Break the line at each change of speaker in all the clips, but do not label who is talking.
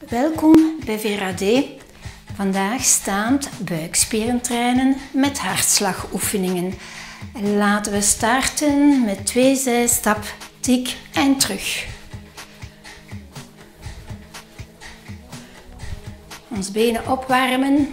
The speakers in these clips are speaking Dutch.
Welkom bij VRAD. Vandaag staand buikspieren trainen met hartslagoefeningen. Laten we starten met 2 zijstap, tik en terug. Ons benen opwarmen.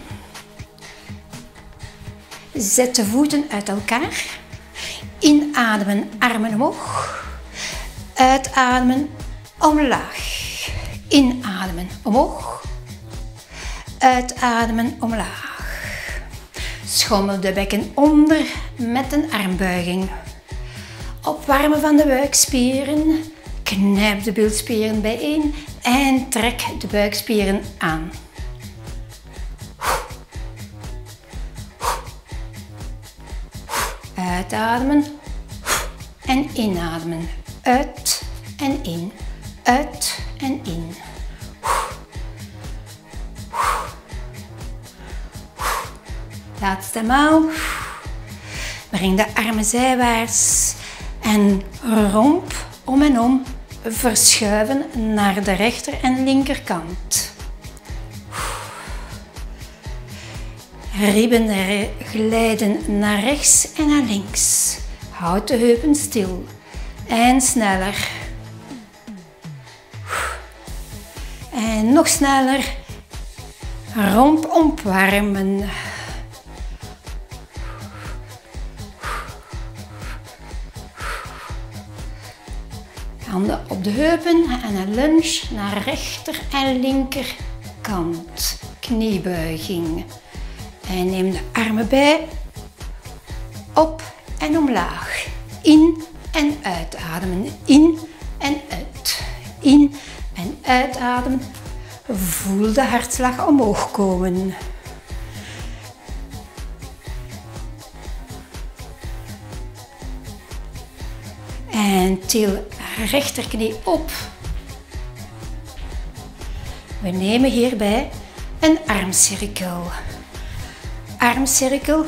Zet de voeten uit elkaar. Inademen, armen omhoog. Uitademen, omlaag. Inademen, omhoog. Uitademen, omlaag. Schommel de bekken onder met een armbuiging. Opwarmen van de buikspieren. Knijp de bilspieren bijeen en trek de buikspieren aan. Uitademen en inademen. Uit en in. Uit en in. Laatste maal. Breng de armen zijwaarts en romp om en om verschuiven naar de rechter en linkerkant. Ribben glijden naar rechts en naar links. Houd de heupen stil en sneller. En nog sneller. Romp opwarmen. Handen op de heupen en een lunge naar rechter en linkerkant. Kniebuiging. En neem de armen bij. Op en omlaag. In en uitademen. In en uit. In en uitademen. Voel de hartslag omhoog komen. En til rechterknie op. We nemen hierbij een armcirkel. Armcirkel.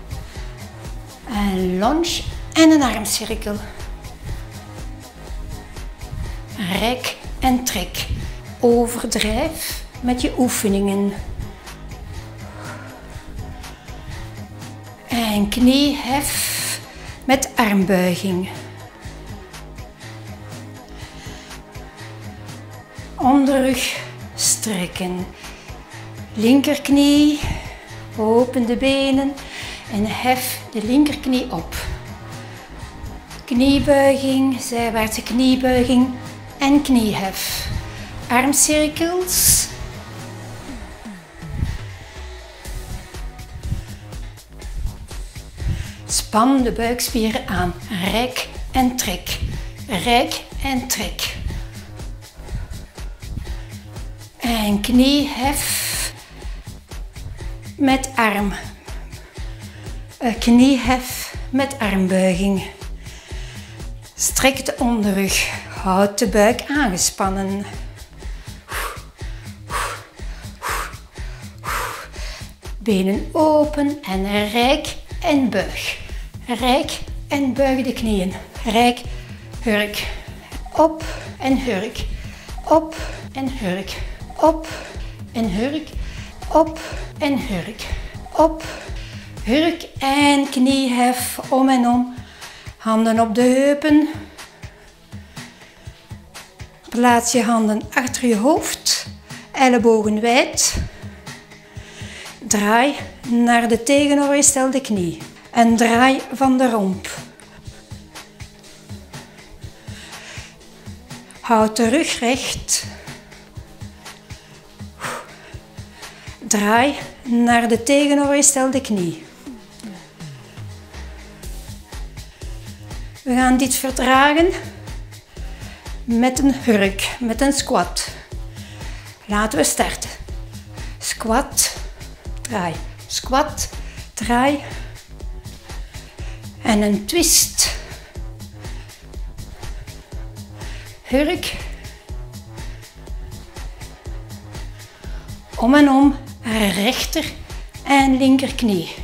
Een lunge en een armcirkel. Rek en trek. Overdrijf met je oefeningen. En kniehef met armbuiging. Onderrug strekken. Linkerknie. Open de benen en hef de linkerknie op. Kniebuiging, zijwaartse kniebuiging en kniehef. Armcirkels. Span de buikspieren aan. Rek en trek. Rek en trek. En kniehef met arm. Kniehef met armbuiging. Strek de onderrug. Houd de buik aangespannen. Benen open en rek en buig. Rek en buig de knieën. Rek, hurk. Op en hurk. Op en hurk. Op en hurk. Op en hurk. Op, hurk en kniehef om en om. Handen op de heupen. Plaats je handen achter je hoofd. Ellebogen wijd. Draai naar de tegenovergestelde knie. En draai van de romp. Houd de rug recht. Draai naar de tegenovergestelde knie. We gaan dit vertragen met een hurk, met een squat. Laten we starten. Squat, draai. Squat, draai. En een twist. Hurk. Om en om. Rechter en linkerknie.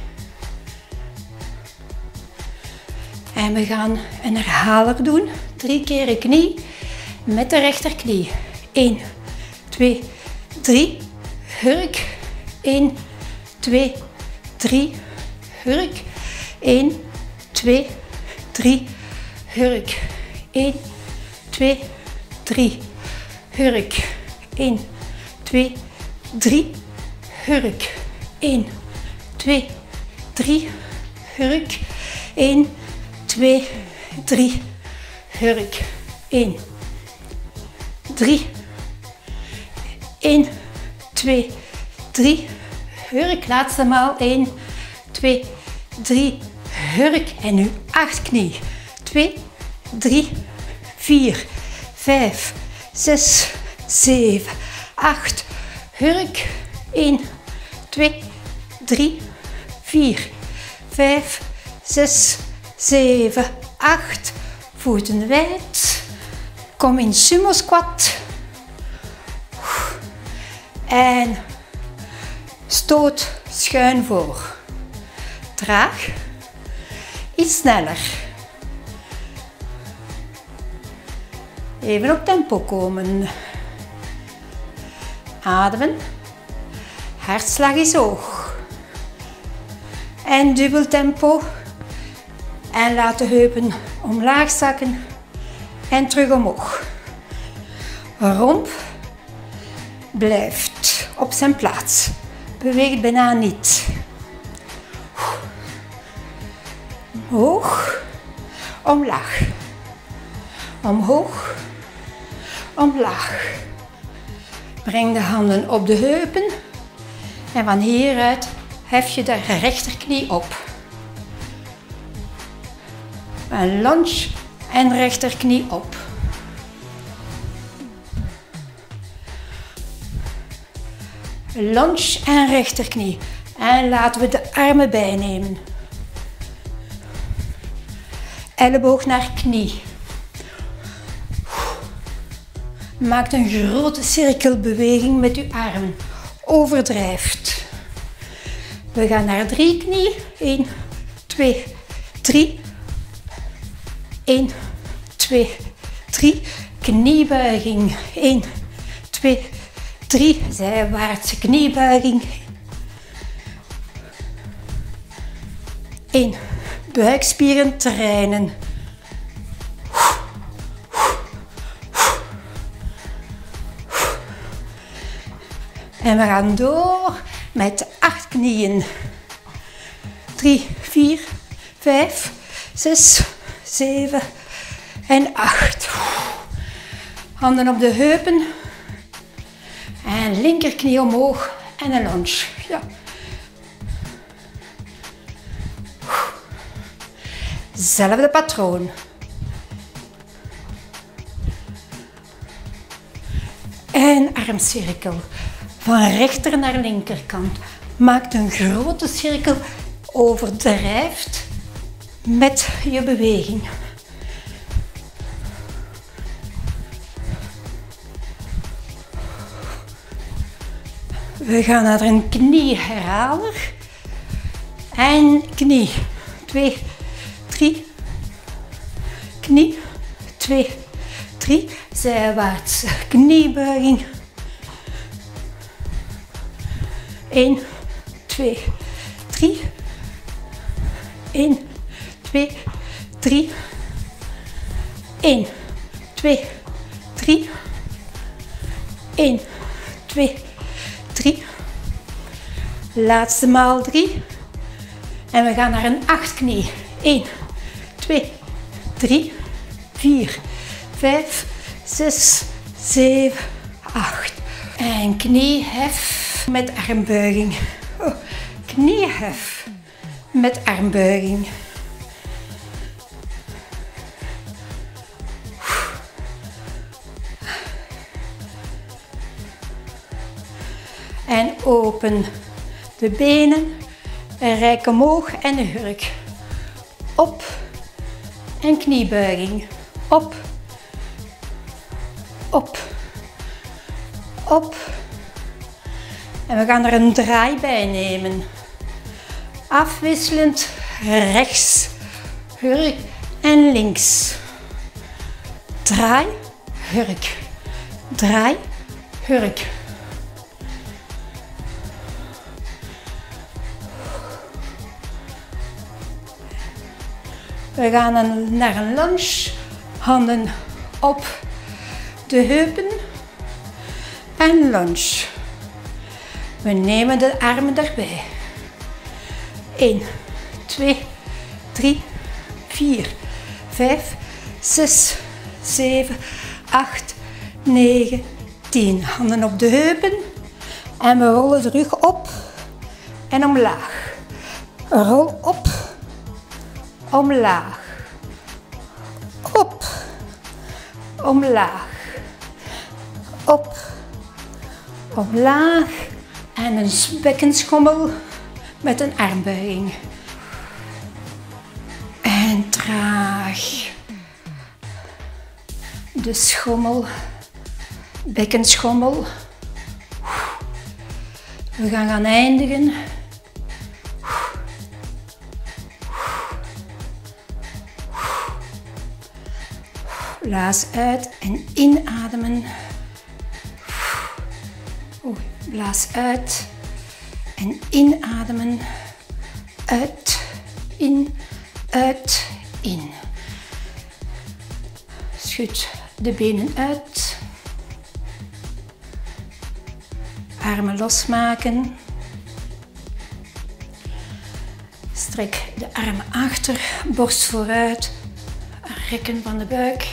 En we gaan een herhaler doen. 3 keer een knie met de rechterknie. 1, 2, 3, hurk. 1, 2, 3, hurk. 1, 2, 3, hurk. 1, 2, 3, hurk. 1, 2, 3, hurk. 1, 2, 3, hurk. 1, 2, 3, hurk. 1, 3, 1, 2, 3, hurk. Laatste maal. 1, 2, 3, hurk. En nu 8 knie. 2, 3, 4, 5, 6, 7, 8. Hurk. 1, 2, 3, 4, 5, 6, 7, 8. Voeten wijd. Kom in sumo squat. En stoot schuin voor. Traag. Iets sneller. Even op tempo komen. Ademen. Hartslag is hoog. En dubbel tempo. En laat de heupen omlaag zakken. En terug omhoog. Romp blijft op zijn plaats. Beweegt bijna niet. Omhoog. Omlaag. Omhoog. Omlaag. Breng de handen op de heupen. En van hieruit hef je de rechterknie op. Een lunge en rechterknie op. Lunge en rechterknie. En laten we de armen bijnemen. Elleboog naar knie. Maak een grote cirkelbeweging met uw armen. Overdrijft. We gaan naar 3 knie. 1, 2, 3. 1, 2, 3. Kniebuiging. 1, 2, 3. Zijwaartse kniebuiging. 1. Buikspieren trainen. En we gaan door met 8 knieën. 3, 4, 5, 6, 7 en 8. Handen op de heupen. En linkerknie omhoog en een lunge. Ja. Zelfde patroon. En armcirkel. Van rechter naar linkerkant. Maak een grote cirkel. Overdrijft met je beweging. We gaan naar een knieherhaler. En knie. 2, 3. Knie. 2, 3. Zijwaartse kniebuiging. 1, 2, 3. 1, 2, 3. 1, 2, 3. 1, 2, 3. Laatste maal 3. En we gaan naar een 8 knie. 1, 2, 3, 4, 5, 6, 7, 8. En kniehef met armbuiging. Oh, kniehef met armbuiging. En open de benen. En rijk omhoog en de hurk. Op en kniebuiging. Op. Op. Op. En we gaan er een draai bij nemen. Afwisselend rechts, hurk en links. Draai, hurk. Draai, hurk. We gaan naar een lunge. Handen op de heupen. En lunge. We nemen de armen erbij. 1, 2, 3, 4, 5, 6, 7, 8, 9, 10. Handen op de heupen. En we rollen de rug op en omlaag. Rol op, omlaag. Op, omlaag. Op, omlaag. En een bekkenschommel met een armbuiging. En traag. De schommel, bekkenschommel. We gaan eindigen. Blaas uit en inademen. Blaas uit en inademen. Uit, in, uit, in. Schud de benen uit. Armen losmaken. Strek de armen achter, borst vooruit. Rekken van de buik.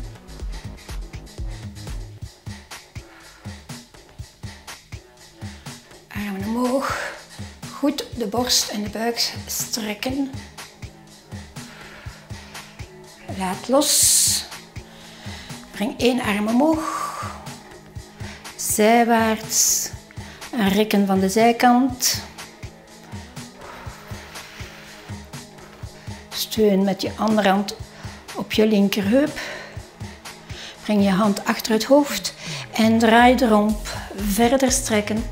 Armen omhoog. Goed de borst en de buik strekken. Laat los. Breng één arm omhoog. Zijwaarts. Rekken van de zijkant. Steun met je andere hand op je linkerheup. Breng je hand achter het hoofd en draai de romp verder strekken.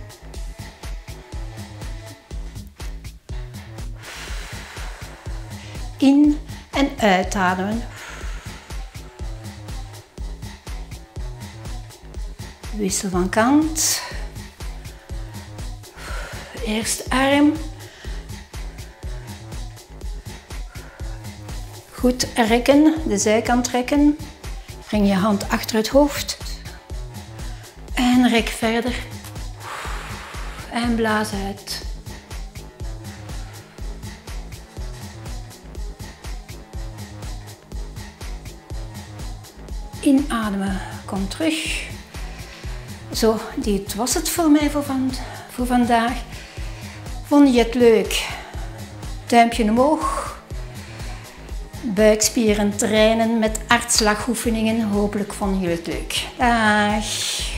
In en uitademen. Wissel van kant. Eerst arm. Goed rekken, de zijkant rekken. Breng je hand achter het hoofd. En rek verder. En blaas uit. Inademen, kom terug. Zo, dit was het voor mij voor vandaag. Vond je het leuk? Duimpje omhoog. Buikspieren trainen met hartslagoefeningen. Hopelijk vonden jullie het leuk. Dag!